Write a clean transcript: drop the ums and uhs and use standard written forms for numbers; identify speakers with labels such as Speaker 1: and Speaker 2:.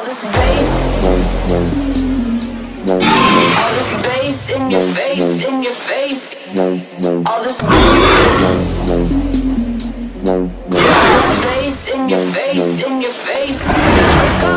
Speaker 1: All this bass, all this bass in your face, in your face. All this bass in your face, in your face. Let's go.